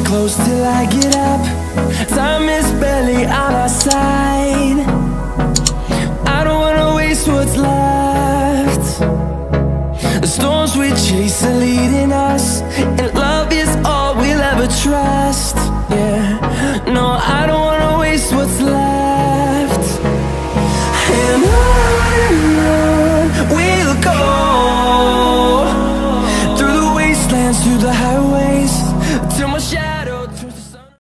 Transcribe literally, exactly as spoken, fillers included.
close till I get up. Time is barely on our side. I don't wanna waste what's left. The storms we chase are leading us, and love is all we'll ever trust. Yeah, no, I don't